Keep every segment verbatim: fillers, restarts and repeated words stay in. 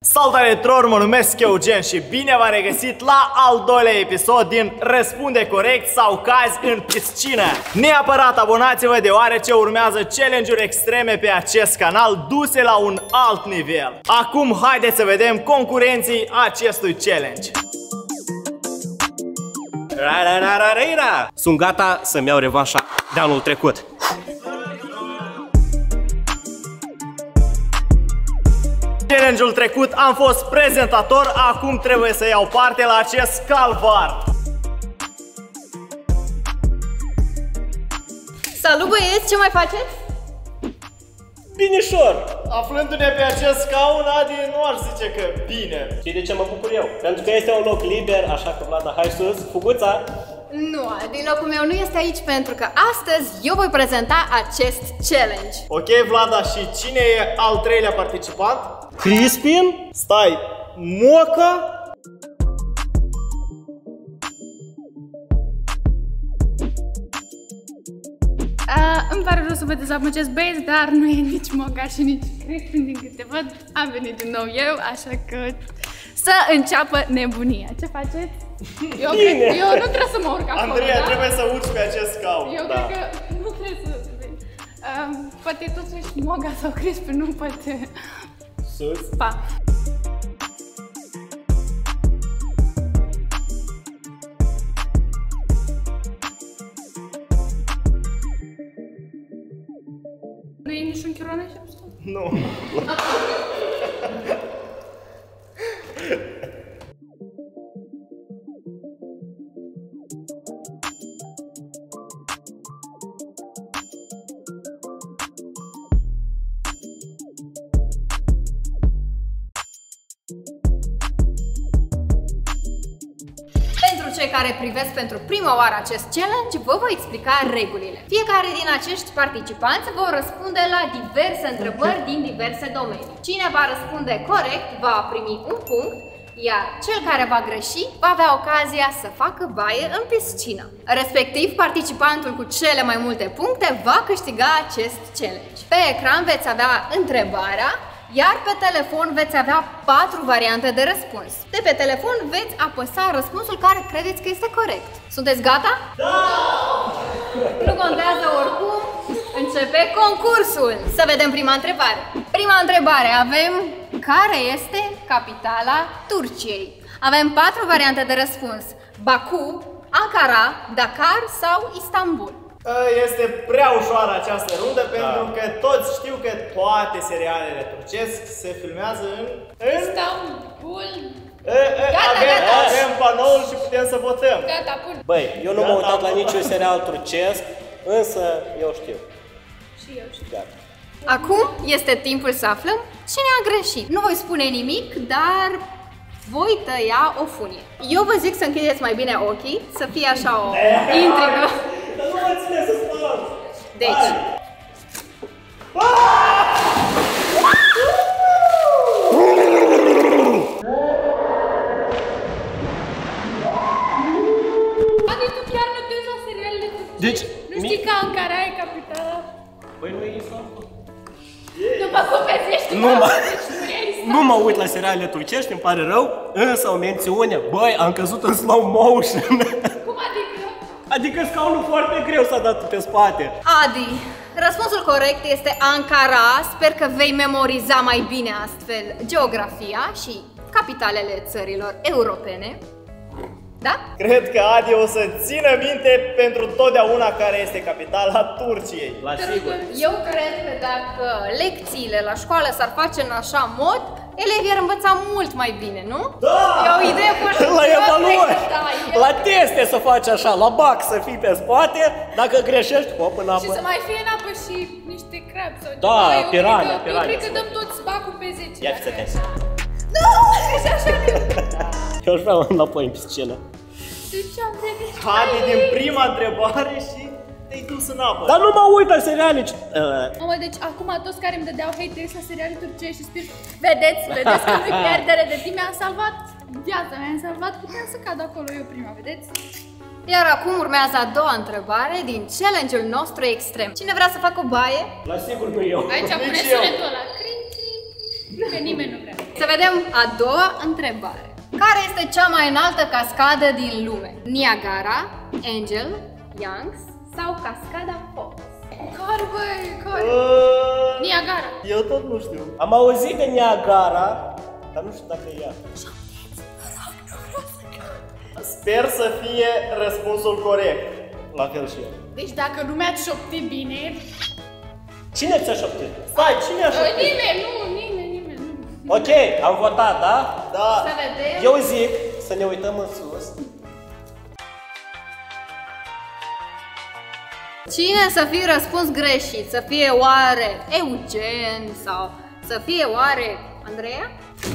Salutare tuturor, mă numesc Eugen și bine v-am regăsit la al doilea episod din Răspunde corect sau cazi în piscină. Neapărat abonați-vă deoarece urmează challenge-uri extreme pe acest canal duse la un alt nivel. Acum haideți să vedem concurenții acestui challenge. Ra, ra, ra, ra, ra, ra. Sunt gata să-mi iau revanșa de anul trecut. Challenge-ul trecut am fost prezentator, acum trebuie să iau parte la acest calvar. Salut băieți, ce mai faceți? Binișor! Aflându-ne pe acest scaun, Adi nu aș zice că bine. Știi de ce mă bucur eu? Pentru că este un loc liber, așa că Vlada, hai sus, fuguța! Nu, din locul meu nu este aici pentru că astăzi eu voi prezenta acest challenge. Ok, Vlada, și cine e al treilea participant? Crispin? Stai, Moca? Uh, îmi pare rău să vă dezamăgesc băieți, dar nu e nici Moca și nici Crispin din câte văd. Am venit din nou eu, așa că să înceapă nebunia. Ce faceți? Eu, cred, eu nu trebuie să mă urc acolo, Andreea, da? trebuie să urci pe acest scaun. Eu da. cred că nu trebuie să... Uh, poate totuși Moca sau Crispin, nu poate... Sus. Pa! Nu e niciun chiron așa? Nu. Pentru cei care privesc pentru prima oară acest challenge, vă voi explica regulile. Fiecare din acești participanți vor răspunde la diverse întrebări din diverse domenii. Cine va răspunde corect va primi un punct, iar cel care va greși va avea ocazia să facă baie în piscină. Respectiv, participantul cu cele mai multe puncte va câștiga acest challenge. Pe ecran veți avea întrebarea, iar pe telefon veți avea patru variante de răspuns. De pe telefon veți apăsa răspunsul care credeți că este corect. Sunteți gata? Da! Nu contează oricum, începe concursul. Să vedem prima întrebare. Prima întrebare avem: care este capitala Turciei? Avem patru variante de răspuns: Baku, Ankara, Dakar sau Istanbul. Este prea ușoară această rundă, da. pentru că toți știu că toate serialele turcesc se filmează în... în... Istanbul. E, e, Gata, avem, gata. avem panoul și putem să votăm. Gata, pun. Băi, eu nu m-am Gata, uitat la am- niciun serial turcesc, însă eu știu. Și eu știu. Gata. Acum este timpul să aflăm cine a greșit. Nu voi spune nimic, dar voi tăia o funie. Eu vă zic să închideți mai bine ochii, să fie așa o intrigă. Dar nu mă ține să spun. Deci, Adi, tu chiar nu te uiți la serialele turcești? Deci, Nu știi mi- că Ankara e capitala? Băi, nu e Istanbul. După cum vezi, ești Nu mă, deci nu e Istanbul. nu mă uit la serialele turcești, îmi pare rău, însă o mențiune. Băi, am căzut în slow motion. Cum adică? Adică scaunul foarte greu s-a dat pe spate. Adi, răspunsul corect este Ankara. Sper că vei memoriza mai bine astfel geografia și capitalele țărilor europene. Da? Cred că Adi o să țină minte pentru totdeauna care este capitala Turciei. La sigur. Eu cred că dacă lecțiile la școală s-ar face în așa mod, elevii ar învăța mult mai bine, nu? Da! E o idee foarte... La Eu evaluări, cred că da, eu- la teste să faci așa, la bac să fii pe spate, dacă greșești, hop în Și apă. să mai fie în apă și niște crabi sau Da, ceva. Eu pirania, cred că- pirania Eu cred că să dăm toți bacul pe zece. Ia dacă fiți e atenți. așa. Nu, și așa de... Eu aș vrea înapoi în piscină. Deci am venit. Adi din prima întrebare și te-ai dus în apă. Dar nu mă uit la seriale. Uh, Mamă, deci acum toți care îmi dădeau haters la seriale turcești și spun: Vedeți, vedeți că nu-i pierdere de timp, mi-a salvat viața, mi-a salvat, puteam să cad acolo eu prima, vedeți? Iar acum urmează a doua întrebare din challenge-ul nostru extrem. Cine vrea să facă o baie? La sigur nu eu. Aici pune Nici eu. sunetul ăla. Crin, crin. Că nimeni nu vrea. Să vedem a doua întrebare. Care este cea mai înaltă cascadă din lume? Niagara, Angel, Youngs sau cascada Fox? Care, băi, care? Uh, Niagara. Eu tot nu știu. Am auzit de Niagara, dar nu știu dacă e ea. Sper să fie răspunsul corect. La fel și eu. Deci dacă nu mi-ați șoptit bine... Cine ți-a șoptit? Stai, cine a șoptit? Nimeni, nu, nimeni, nimeni, nu. Ok, am votat, da? Da. Să vedem. Eu zic să ne uităm în sus. Cine să fie răspuns greșit? Să fie oare Eugen sau să fie oare Andreea?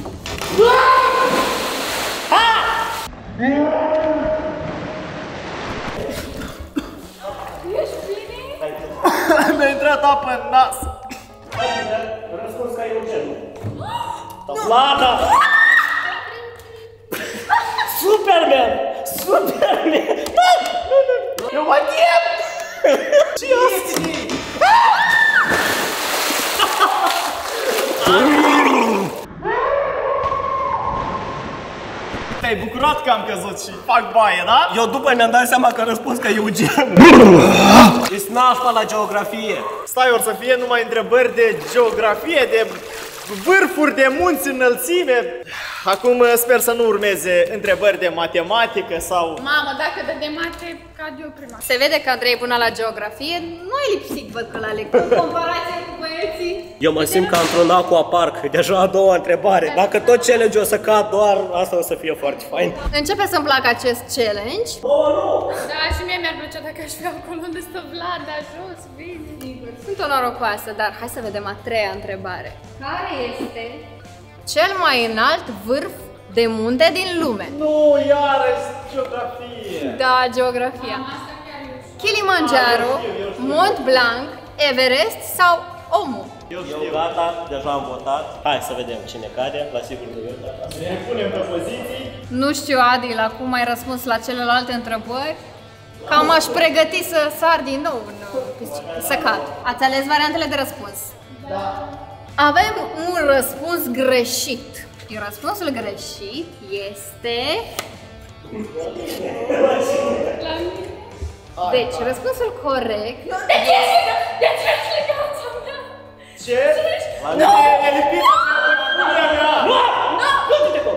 Ești bine? Mi-a intrat apă în nas. Răspuns ca Eugen. Vlada! Superman! Superman! Eu mă chem! Ce asta? Te-ai bucurat că am căzut și fac baie, da? Eu după mi-am dat seama că răspuns ca Eugen. Ești nașpa la geografie. Stai, or să fie numai întrebări de geografie, de vârfuri de munți, înălțime. Acum sper să nu urmeze întrebări de matematică sau... Mamă, dacă dă de mate, cad eu prima. Se vede că Andrei până la geografie nu e lipsit, văd că la lecție. În comparație cu băieții. Eu mă simt ca într-un aquapark. Deja a doua întrebare. Dacă tot challenge o să cad doar, asta o să fie foarte fain. Începe să-mi placă acest challenge. Oh, nu! Da, și mie mi-ar plăcea dacă aș fi acolo unde stă Vlada, jos, bine. Sunt o norocoasă, dar hai să vedem a treia întrebare. Care este cel mai înalt vârf de munte din lume? Nu, iarăși geografie. Da, geografia. Kilimanjaro, Mont Blanc, Everest sau Omu? Eu gata, deja am votat. Hai să vedem cine cade, la sigur că eu. Ne punem pe poziții. Nu știu, Adi, la cum ai răspuns la celelalte întrebări. Cam aș pregăti să sar din nou în piscină, să cad. Ați ales variantele de răspuns? Da. Avem un răspuns greșit. Iar răspunsul greșit este... Deci, răspunsul corect este... De ce ești legața mea? Ce? Nu! E lipit pe punia mea! Nu! Nu! Nu te cop!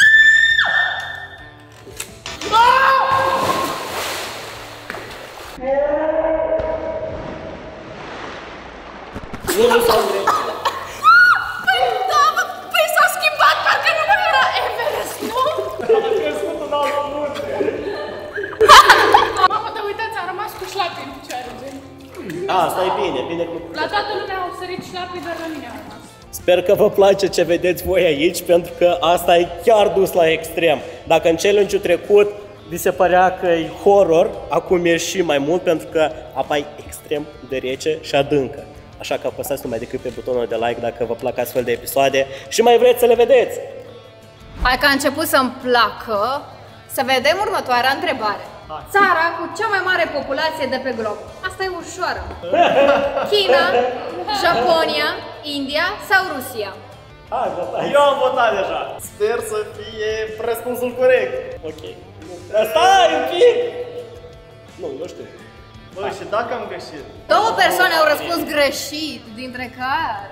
Nu, nu s-au drept. Păi da, păi s-a schimbat, parcă nu mai era Everest, nu? Am crescut în altă munte. Mamă, dar uitați, am rămas cu șlapi în picioare, gen. A, stai bine, bine cu... La toată lumea au sărit șlapii, dar la mine au rămas. Sper că vă place ce vedeți voi aici, pentru că asta e chiar dus la extrem. Dacă în challenge-ul trecut vi se părea că e horror, acum e și mai mult, pentru că apa e extrem de rece și adâncă. Așa că apăsați numai decât pe butonul de like dacă vă plac astfel de episoade și mai vreți să le vedeți. Hai că a început să-mi placă. Să vedem următoarea întrebare. Țara cu cea mai mare populație de pe glob. Asta e ușoară. China, Japonia, India sau Rusia? Hai, votați. Eu am votat deja. Sper să fie răspunsul corect. Ok. Stai un pic! Nu, eu știu. Băi, și dacă am greșit? Două persoane au răspuns greșit, dintre care...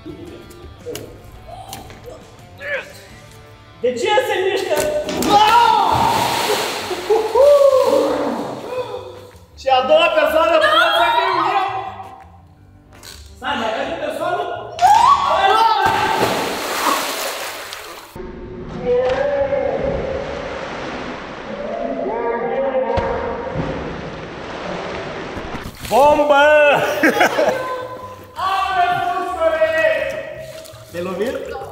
De ce se mișcă? Și a doua persoană poate să fiu eu? Stai, mai avem o persoană? Bombă! Am răspuns corect! Te-ai lovit?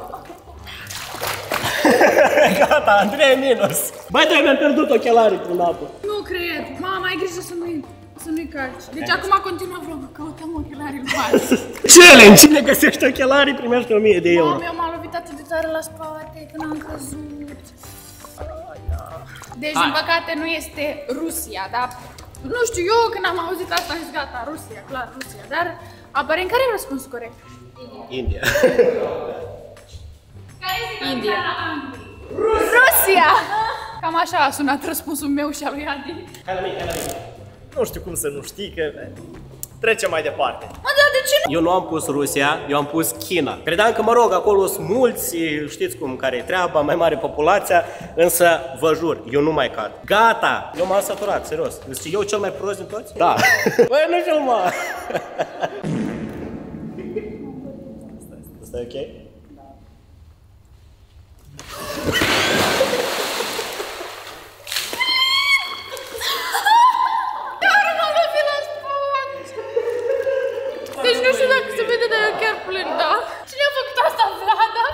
Gata, Andrei minus. Băi, doi mi-am pierdut ochelarii prin apă. Nu cred. Mama, ai grijă să nu-i să nu-i calci. Deci acum continuă vlogul, căutăm ochelarii lui Mari. Challenge! Cine găsește ochelarii primește o mie de euro. Mama, eu m-am lovit atât de tare la spate când am căzut. Deci, din păcate, nu este Rusia, dar nu știu, eu când am auzit asta am zis gata, Rusia, clar, Rusia. Dar aparent care e răspunsul corect? India. Care India. Rusia! Cam așa a sunat răspunsul meu și al lui Adi. Hai la mine, hai la mine. Nu știu cum să nu știi, că trecem mai departe. Mă, dar de ce nu? Eu nu am pus Rusia, eu am pus China. Credeam că, mă rog, acolo sunt mulți, știți cum, care e treaba, mai mare populația, însă, vă jur, eu nu mai cad. Gata! Eu m-am săturat, serios. Deci eu cel mai prost din toți? Da. Băi, nu știu, mă! Asta e ok? Deci nu știu dacă se vede, dar eu chiar plâng, da? Cine a făcut asta, Vlada?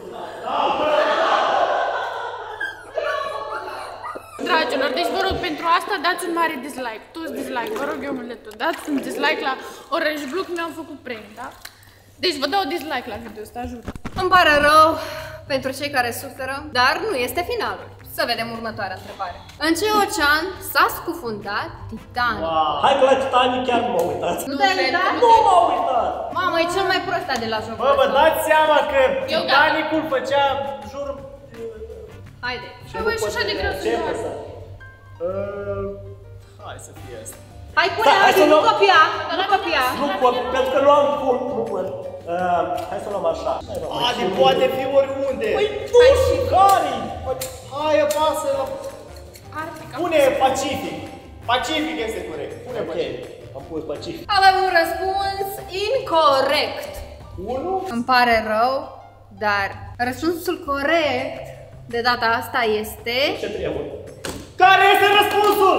Dragilor, deci vă rog, pentru asta dați un mare dislike. Toți dislike, vă rog eu muletul. Dați un dislike la Orange Blue, că mi-am făcut prank, da? Deci vă dau dislike la video ăsta, jur. Îmi pare rău pentru cei care suferă, dar nu este finalul. Să vedem următoarea întrebare. În ce ocean s-a scufundat Titanic? Wow. Hai că la Titanic chiar nu m-am uitat. Nu te-ai uitat? Nu m-am uitat! Mamă, e cel mai prost de la jocul Bă, vă ăsta. dați seama că Eu Titanicul făcea, jur... Haide. Și voi și așa de greu să Ce dați. să? Uh, hai să fie asta. Hai, pune, Da, hai Adi, să nu luăm- copia, nu copia. Nu pot, pentru că nu am cum, nu pot. Uh, hai să luăm așa. Hai, mă, mai Adi, și- poate fi oriunde. Păi nu știu care. Hai, apasă la... Arctica. Pune Pacific. Pacific este corect. Pune Ok, Pacific. am pus Pacific. Avem un răspuns incorrect. Unu? Îmi pare rău, dar răspunsul corect de data asta este... Ce trebuie? Care este răspunsul?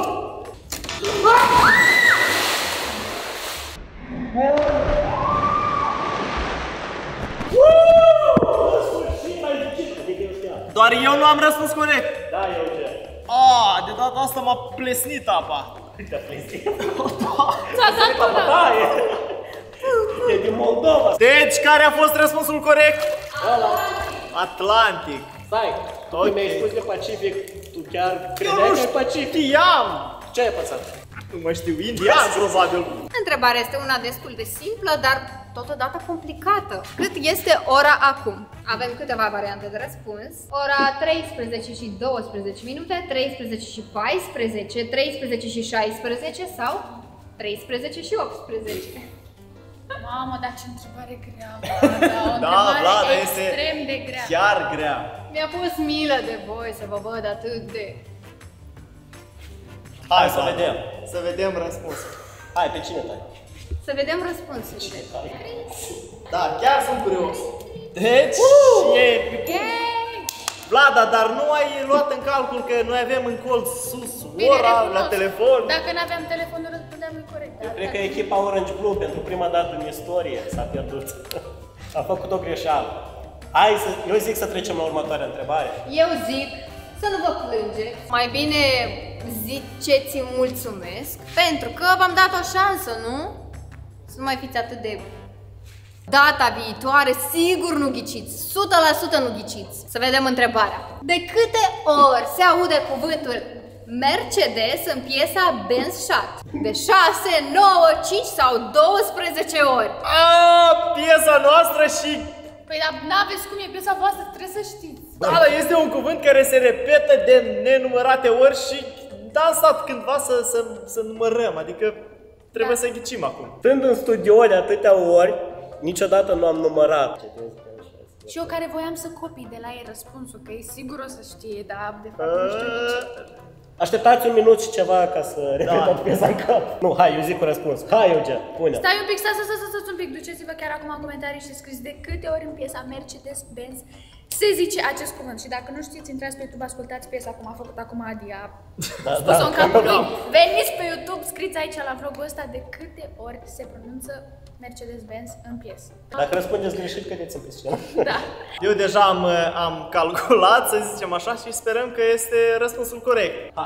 Doar eu nu am răspuns corect. Da, eu ce? Ah, de data asta m-a plesnit apa. Te-a plezit. S-a dat una. Da, e. E din Moldova. Deci, care a fost răspunsul corect? Ăla. Atlantic. Stai, tu Ok. mi-ai spus de Pacific, tu chiar Eu credeai nu că e Pacific? știam. Ce ai pățat? Nu mă știu, indian probabil. Întrebarea este una destul de simplă, dar totodată complicată. Cât este ora acum? Avem câteva variante de răspuns. Ora treisprezece și douăsprezece minute, treisprezece și paisprezece, treisprezece și șaisprezece sau treisprezece și optsprezece. Mamă, dar ce întrebare grea, Vlada. O Da, întrebare Vlada, este extrem de grea. chiar grea. Mi-a pus milă de voi să vă văd atât de... Hai să Vlad, vedem. Să vedem răspunsul. Hai, pe cine tai? Să vedem răspunsurile. Da, chiar sunt curios. Deci, e... Vlada, dar nu ai luat în calcul că noi avem în colț sus Bine, ora la recunosc. telefon. Dacă n-aveam telefonul, răspundeam incorect. Eu cred că echipa Orange Blue pentru prima dată în istorie s-a pierdut. A făcut o greșeală. Hai să, eu zic să trecem la următoarea întrebare. Eu zic să nu vă plângeți. Mai bine ziceți mulțumesc, pentru că v-am dat o șansă, nu? Să nu mai fiți atât de... Data viitoare, sigur nu ghiciți, o sută la sută nu ghiciți. Să vedem întrebarea. De câte ori se aude cuvântul Mercedes în piesa Benz Shot? De șase, nouă, cinci sau douăsprezece ori? A, piesa noastră și... Păi dar n-aveți cum e piesa voastră, trebuie să știți. Da, dar este un cuvânt care se repetă de nenumărate ori și da, am stat cândva să, să, să numărăm, adică trebuie Da. să ghicim acum. Stând în studio de atâtea ori, niciodată nu am numărat. Și eu care voiam să copii de la ei răspunsul, că e sigur o să știe, dar de fapt nu știu de ce. Așteptați un minut și ceva ca să repetăm Da. piesa în cap. Nu, hai, eu zic un răspuns. Hai, Eugen, pune. Stai un pic, stai, stai, stai, stai un pic, duceți-vă chiar acum în comentarii și scrieți de câte ori în piesa Mercedes-Benz se zice acest cuvânt. Și dacă nu știți, intrați pe YouTube, ascultați piesa cum a făcut acum Adi, a Da, spus-o în capul lui. Da. Veniți pe YouTube, scrieți aici la vlogul ăsta de câte ori se pronunță Mercedes-Benz în piesă. Dacă răspundeți greșit, cădeți în piscină. Da. Eu deja am, am calculat, să zicem așa, și sperăm că este răspunsul corect. Hai.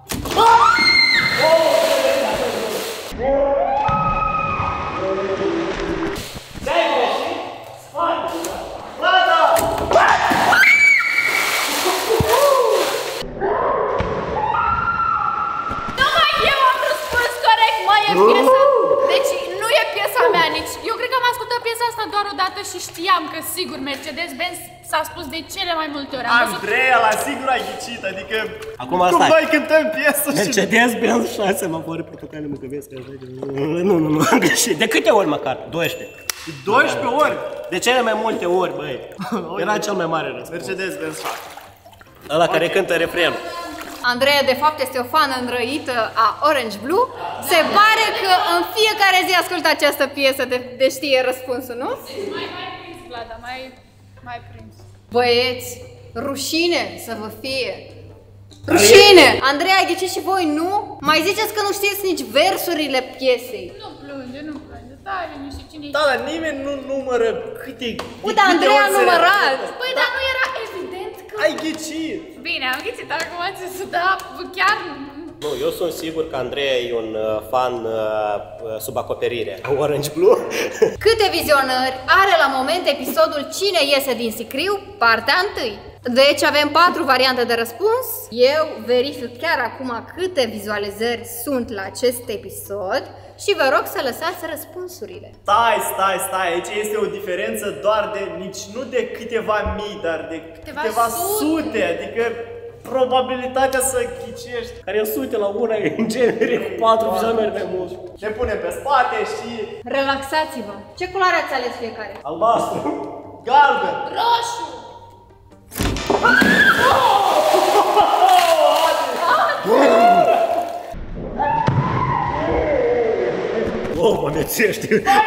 Numai eu am răspuns corect, mă, e piesa. Deci nu e piesa mea nici. Eu cred că am ascultat piesa asta doar o dată și știam că sigur Mercedes-Benz s-a spus de cele mai multe ori. Am văzut... Andreea la sigur a ghicit, adică Acum cum stai. noi cântăm piesă și... Mercedes-Benz șase, mavoare portocale, mâncăvesc, nu, nu, nu, am greșit. De câte ori măcar? doisprezece. doisprezece ori? De cele mai multe ori, băi. Era cel mai mare răspuns. Mercedes-Benz șase. Ăla care cântă refrenul. Andreea, de fapt, este o fană îndrăită a Orange Blue. Se pare că în fiecare zi ascultă această piesă de, de știe răspunsul, nu? Mai, mai prins, Vlada, mai, mai prins. Băieți, rușine să vă fie! Rușine! Andreea, a ghicit și voi, nu? Mai ziceți că nu știți nici versurile piesei. Nu plânge, nu plânge, stai liniștit, cine Da, dar nimeni nu numără câte... Uite, Andreea a numărat! Păi, dar nu era evident că... Ai ghicit! Bine, am ghicit, acum ați să da, chiar... Nu, eu sunt sigur că Andreea e un uh, fan uh, sub acoperire a Orange Blue. Câte vizionări are la moment episodul Cine iese din sicriu, partea întâi? Deci avem patru variante de răspuns. Eu verific chiar acum câte vizualizări sunt la acest episod și vă rog să lăsați răspunsurile. Stai, stai, stai, aici este o diferență doar de, nici nu de câteva mii, dar de câteva, câteva sute. sute, adică probabilitatea să ghicești. Care e sute la una, în genere, cu patru vizionări mai mult. Ne punem pe spate și... Relaxați-vă. Ce culoare ați ales fiecare? Albastru. Galben! Roșu! Oh, mă mețești!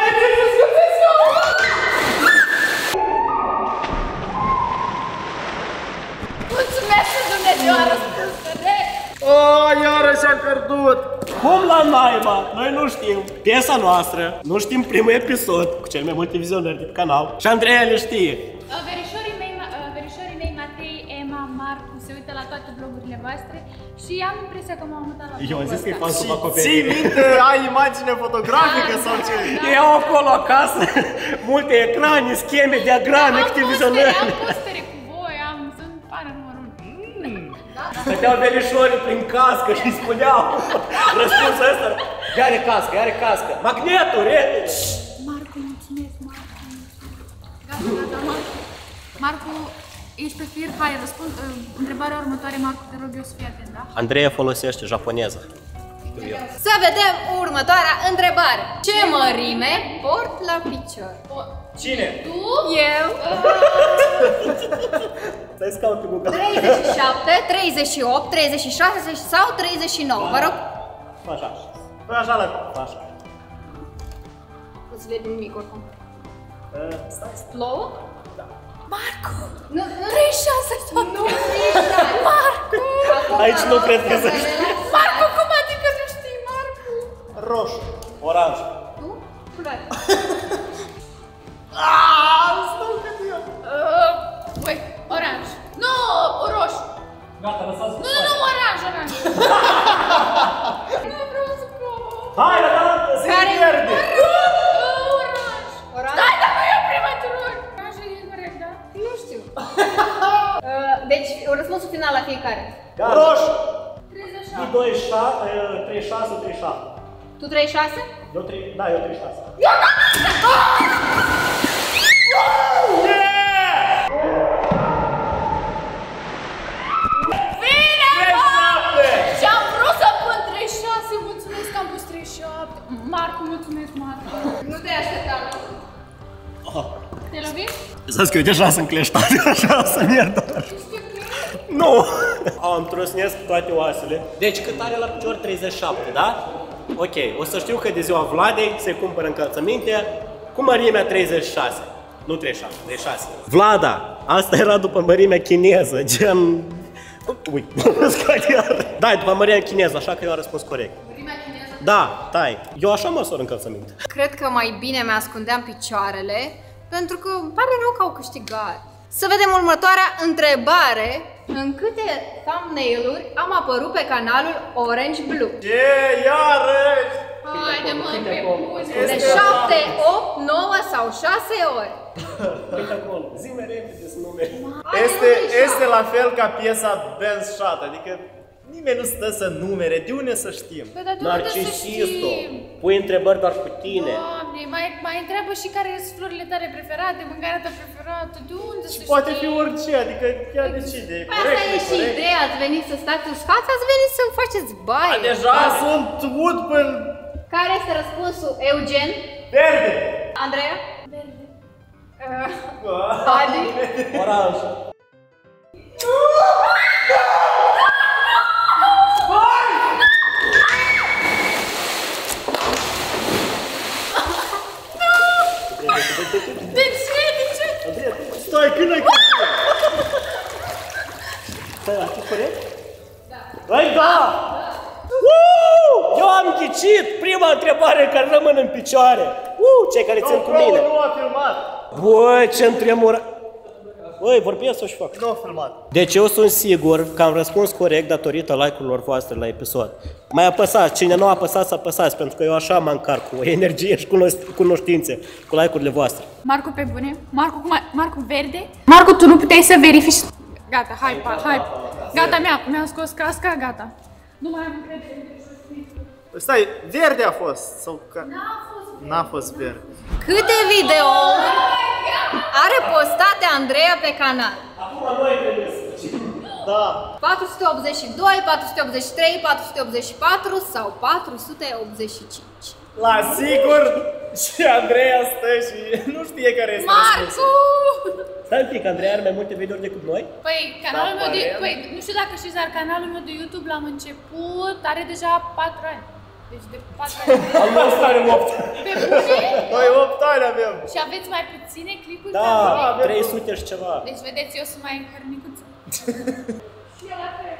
Mulțumesc că Dumnezeu a răspuns corect! Oh, iarăși am pierdut! Cum la naiba? Noi nu știm piesa noastră, nu știm primul episod cu cele mai multe vizionări de pe canal și Andreea le știe. Verișorii mei, verișorii mei Matei, Emma, Marcu se uită la toate vlogurile voastre și am impresia că m-am mutat la Eu am zis că e fan sub Ții acoperire. minte, ai imagine fotografică sau ce? Ei au acolo acasă multe ecrane, scheme, diagrame, câte vizionări. Am postere cu voi, am, sunt fană numărul unu. Stăteau verișorii prin cască și îi spuneau răspunsul ăsta. Ia are cască, ia are cască. Magnetul, rete! Marcu, mulțumesc, Marcu. Gata, gata, Marcu. Marcu, ești pe fir, hai, răspund. Uh, întrebarea următoare, Marcu, te rog eu să fii atent, da? Andreea folosește japoneză. Să vedem următoarea întrebare. Ce mărime port la picior? Cine? Tu? Eu. Stai să caut pe Google. treizeci și șapte, treizeci și opt, treizeci și șase sau treizeci și nouă, vă rog. Așa. Păi așa la... Așa. Nu se vede nimic oricum. Stai, stai. Plouă? Marcu! Nu, nu. treizeci și șase sau Nu, treizeci și șase. Marcu! Aici nu cred că să știi. Marcu, cum adică nu știi, Marcu? Roșu. Oranj. Tu? Culoare. Aaaa, stau că te iau. Uh, Băi, oranj. Nu, roșu. Gata, lăsați. Nu, nu, nu, oranj, oranj. Nu vreau să pot. Hai, la dată, se Care? pierde. Oranj. Oranj? Stai, dar nu e prima, te rog. Oranj e corect, da? Nu știu. Uh, Deci, răspunsul final la fiecare. Roșu. treizeci și E șapte. treizeci și șase, treizeci și șapte. Tu treizeci și șase? Eu trei, da, eu treizeci și șase. Bine, șapte. și am vrut să pun treizeci și șase, mulțumesc că am pus treizeci și șapte. Marcu, mulțumesc, Marcu. Nu te așteptam. Te lovim? Să-ți că eu deja sunt cleștat, așa să merg. Nu! Am trosnesc toate oasele. Deci cât are la picior? treizeci și șapte, da? Ok, o să știu că de ziua Vladei se cumpără încălțăminte cu mărimea treizeci și șase. Nu treizeci și șapte, treizeci și șase. Vlada, asta era după mărimea chineză, gen... Ui, scade iar. Da, după mărimea chineză, așa că eu am răspuns corect. Mărimea chineză? Da, tai. Eu așa măsor încălțăminte. Cred că mai bine mi-ascundeam picioarele, pentru că îmi pare rău că au câștigat. Să vedem următoarea întrebare. În câte thumbnail-uri am apărut pe canalul Orange Blue? Ce, iarăși? Haide, mă, pe bune. De șapte, opt, nouă sau șase ori? Uite acolo, zi-mi repede să numeri. Este, este la fel ca piesa Benz Shot, adică nimeni nu stă să numere, de unde să știm? Păi, dar de unde să Narcisistul, știm? pui întrebări doar cu tine. Doamne, Doamne, mai, mai întreabă și care sunt florile tale preferate, mâncarea ta preferată, de unde să Poate știi? fi orice, adică chiar decide. Păi asta e și ideea, ați venit să stați uscați, ați venit să faceți baie. Deja sunt ud până... Care este răspunsul, Eugen? Verde! Andreea? Verde. Uh, Adi? Oranj. De ce? De ce? Stai, când ai căpit? Stai, a fost corect? Da. Băi, da! Eu am ghicit! Prima întrebare care rămân în picioare. Uh, cei care țin cu mine. Nu a filmat. Băi, ce întremură. Băi, vorbesc să-și fac. Nu a filmat. Deci eu sunt sigur că am răspuns corect datorită like-urilor voastre la episod. Mai apăsați, cine nu a apăsat să apăsați, pentru că eu așa mă încarc cu energie și cunoștințe, cu like-urile voastre. Marcu pe bune? Marcu, cum ai- Marcu verde? Marcu, tu nu puteai să verifici... Gata, hai, pa, hai. Gata, mi-am mi scos casca, gata. Nu mai am încredere. Stai, verde a fost. Sau că... N-a fost. N-a fost verde. Câte videouri are postate Andreea pe canal? Acum noi trebuie să zicem. Da. patru sute optzeci și doi, patru sute optzeci și trei, patru sute optzeci și patru sau patru sute optzeci și cinci? La sigur și Andreea stă și nu știe care este răspunsul. Marcu! Stai un pic, Andrei are mai multe videouri decât noi? Păi, canalul Da, meu de... pare. Păi, nu știu dacă știți, dar canalul meu de YouTube l-am început, are deja patru ani. Deci de patru ani. Al nostru are opt. Pe bune? Noi opt ani avem. Și aveți mai puține clipuri? Da, ca mine? trei sute și ceva. Deci, vedeți, eu sunt mai hărnicuță. Și eu la fel.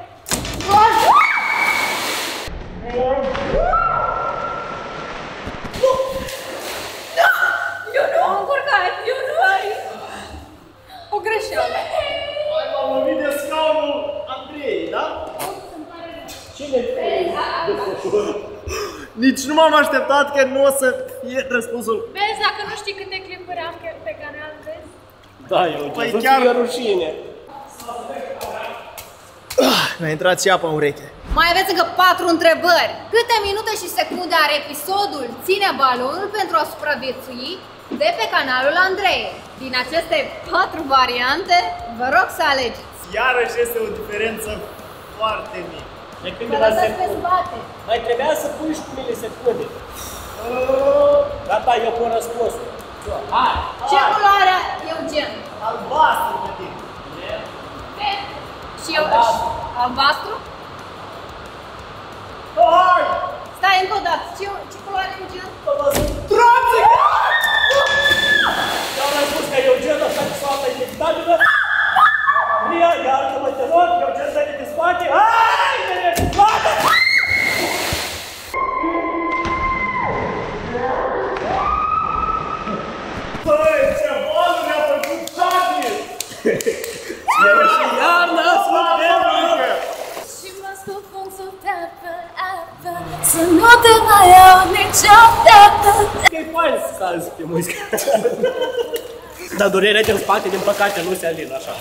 Eu nu am încurcat, eu nu ai. O greșeală. M-am lovit de scaunul Andrei, da? Cine Nici nu m-am așteptat că nu o să fie răspunsul. Vezi, dacă nu știi câte clipuri am pe- pe canal, vezi? Da, eu Păi nu chiar- ți-e rușine. Mi-a intrat și apa în ureche. Mai aveți încă patru întrebări. Câte minute și secunde are episodul Ține balonul pentru a supraviețui de pe canalul Andrei? Din aceste patru variante, vă rog să alegeți. Iarăși este o diferență foarte mică. De când Vă de la lăsați pe secunde. spate. Mai trebuia să pui și cu milisecunde. Gata, eu pun răspunsul. Hai! Ce culoare Eugen? Albastru pe tine. Și eu albastru? Hai! Stai încă o dată. Ce, ce culoare Eugen? Troțe! Eu am spus că Eugen așa cu soata inevitabilă. Maria, iartă-mă, te rog, Eugen să de spate. Hai, de spate! Băi, ce balul mi-a făcut Shaggy! Eu și iarna suntem încă. Și mă scufund sub apă, apă, să nu te mai iau niciodată. Că e fain să salzi pe muzică. Dar durerea din spate, din păcate, nu se alină așa.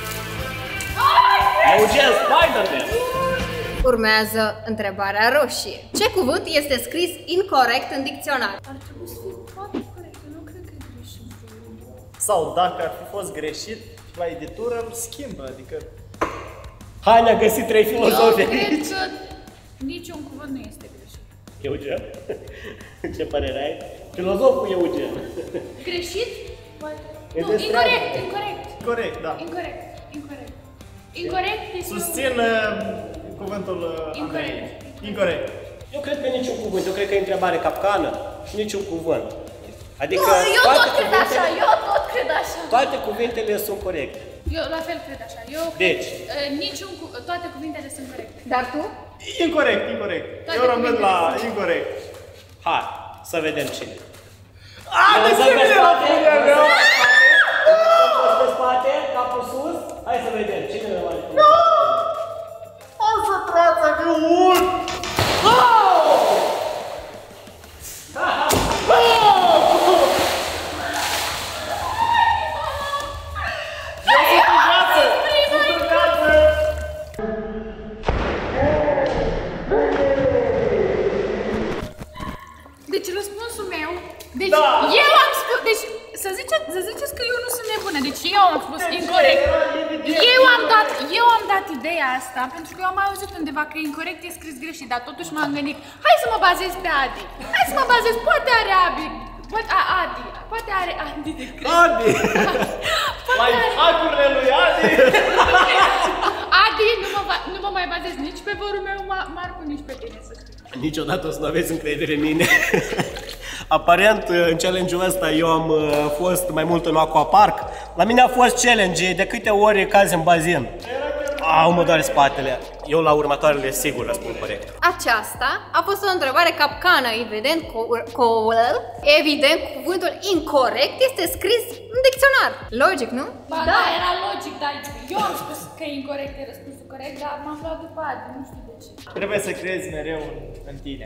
Eugen, Spider-Man! Urmează întrebarea roșie. Ce cuvânt este scris incorect în dicționar? Ar trebui să fie foarte corect, eu nu cred că e greșit. Sau dacă ar fi fost greșit, la editură îl schimbă, adică... Hai, ne-a găsit trei Eu filozofi cred aici. că niciun cuvânt nu este greșit. Eugen? Ce părere ai? Filozoful Eugen. Greșit? E Nu, de incorect, treabă. incorect. Corect, da. Incorect, incorect. Incorect este un- Susțin uh, cuvântul uh, Andrei. Incorect. Incorect. Eu cred că niciun cuvânt, eu cred că e întrebare capcană și niciun cuvânt. Adică Nu, eu toate tot cred cuvintele- așa, eu tot cred așa. Toate cuvintele sunt corecte. Eu la fel cred așa. Eu Deci. cred, uh, niciun cu, toate cuvintele sunt corecte. Dar tu? Incorect, incorect. Toate Eu rămân cuvintele la sunt- incorect. Hai, să vedem cine. A, de Lăsăm ce pe vine la spate, punerea mea? lăsăm pe spate, lăsăm pe spate, capul sus. Hai să vedem cine ne mai pune. O să trață că urc! Deci răspunsul meu, deci Da. ideea asta, pentru că eu am auzit undeva că incorect e scris greșit, dar totuși m-am gândit, hai să mă bazez pe Adi. Hai să mă bazez, poate are Abi, poate a, Adi, poate are Adi de cred. Adi! Mai hacurile lui Adi! Adi, nu mă, nu mă mai bazez nici pe vorul meu, Marcu, nici pe tine, să știi. Niciodată o să nu aveți încredere în mine. Aparent, în challenge-ul ăsta eu am fost mai mult în aquapark. La mine a fost challenge, de câte ori cazi în bazin. Au, mă doare spatele. Eu la următoarele sigur răspund corect. Aceasta a fost o întrebare capcană, evident, cu, cu, evident, cuvântul incorect este scris în dicționar. Logic, nu? Ba, da, da, era logic, dar eu am spus că e incorect, e răspunsul corect, dar m-am luat după Adi, nu știu de ce. Trebuie să crezi mereu în, în tine.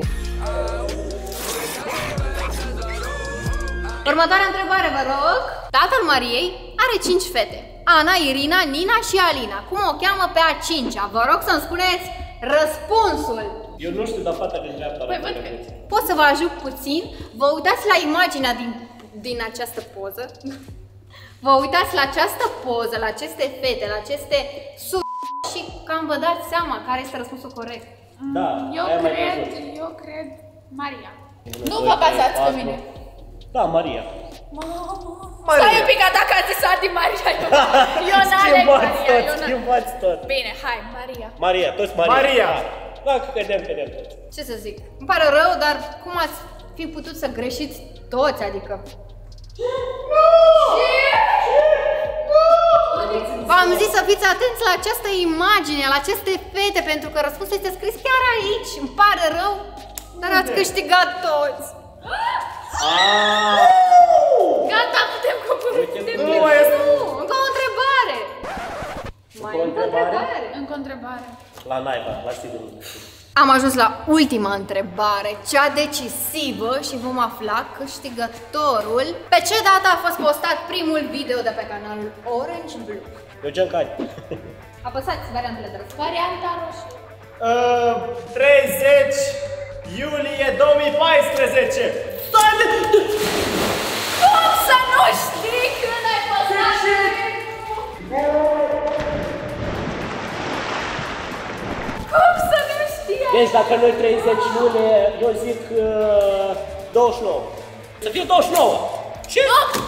Următoarea întrebare, vă rog. Tatăl Mariei are cinci fete. Ana, Irina, Nina și Alina. Cum o cheamă pe a cincea? Vă rog să-mi spuneți răspunsul. Eu nu știu, dar fata de dreapta. Păi, văd că... Pot să vă ajut puțin? Vă uitați la imaginea din, din această poză. Vă uitați la această poză, la aceste fete, la aceste sub și cam vă dați seama care este răspunsul corect. Da, eu cred, eu cred Maria. Nu vă bazați pe mine. Da, Maria. Maria. Stai un pic, dacă ați zis Adi, Maria, eu, eu n-aleg Maria, eu schimbați tot. Bine, hai, Maria. Maria, toți Maria. Maria. Dacă cădem, cădem toți. Ce să zic? Îmi pare rău, dar cum ați fi putut să greșiți toți, adică... V-am zis să fiți atenți la această imagine, la aceste fete, pentru că răspunsul este scris chiar aici. Îmi pare rău, dar ați câștigat toți. Gata, putem coborî. Nu, mai este. Încă o întrebare. Mai încă o întrebare. Încă o întrebare. La naiba, la sigur. Am ajuns la ultima întrebare, cea decisivă, și vom afla câștigătorul. Pe ce dată a fost postat primul video de pe canalul Orange Blue? Eugen Cani. Apăsați variantele de răspuns. Varianta roșie. Uh, treizeci iulie două mii paisprezece. Cum să nu știi când ai păsat? Cum să nu știi? Deci dacă noi treizeci iulie, eu zic uh, douăzeci și nouă. Să fie douăzeci și nouă. Ce?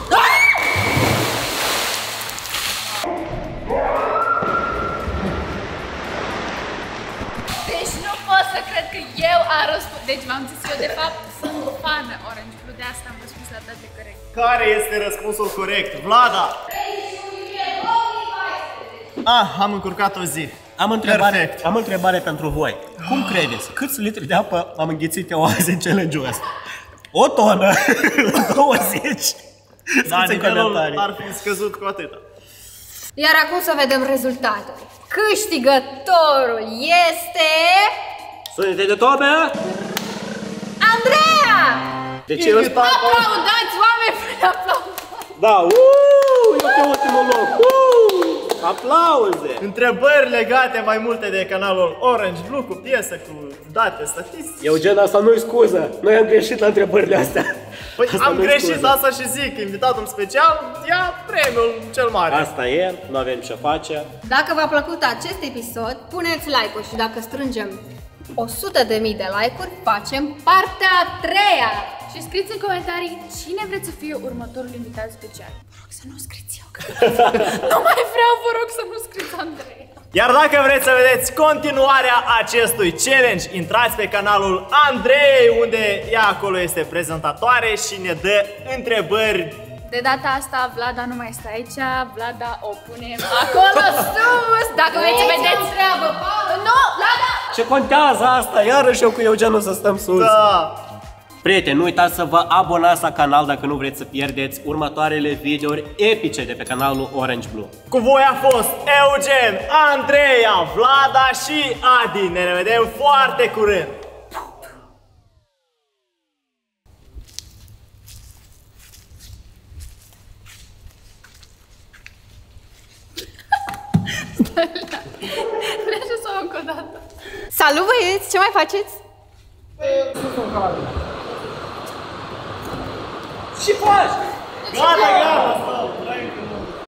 Deci nu pot să cred că eu am răspuns. Deci v-am zis eu, de fapt, sunt fană Orange Blue, de asta am răspuns la toate corect. Care este răspunsul corect? Vlada! Ah, am încurcat o zi. Am întrebare, Perfect. am întrebare pentru voi. Cum credeți? Câți litri de apă am înghițit eu azi în challenge-ul ăsta? O tonă, douăzeci. Da, Scrieți în nivelul comentarii. ar fi scăzut cu atâta. Iar acum să vedem rezultatul. Câștigătorul este... Sunete de tobe? Andreea! De ce răspuns? Aplaudați, oameni, fără aplaudați! Da, uuu, eu pe ultimul loc. Uuu, aplauze! Întrebări legate mai multe de canalul Orange Blue, cu piesă, cu date statistice. Eugen, asta nu-i scuză. Noi am greșit la întrebările astea. Păi Asta am nu-i greșit, scuză. asta și zic, invitatul special ia premiul cel mare. Asta e, nu avem ce face. Dacă v-a plăcut acest episod, puneți like-uri și dacă strângem o sută de mii de like-uri, facem partea a treia. Și scrieți în comentarii cine vreți să fie următorul invitat special. Vă rog să nu scrieți eu, că nu mai vreau, vă rog să nu scrieți Andrei. Iar dacă vreți să vedeți continuarea acestui challenge, intrați pe canalul Andrei, unde ea acolo este prezentatoare și ne dă întrebări. De data asta Vlada nu mai este aici, Vlada o punem acolo sus. Dacă vreți să vedeți treabă, nu, Vlada! Ce contează asta? Iarăși eu cu Eugen o să stăm sus. Da. Prieteni, nu uitați să vă abonați la canal dacă nu vreți să pierdeți următoarele videouri epice de pe canalul Orange Blue. Cu voi a fost Eugen, Andreea, Vlada și Adi. Ne revedem foarte curând. Vreau să o încă o dată. Salut, băieți! Ce mai faceți? Și faci! Gata, gata!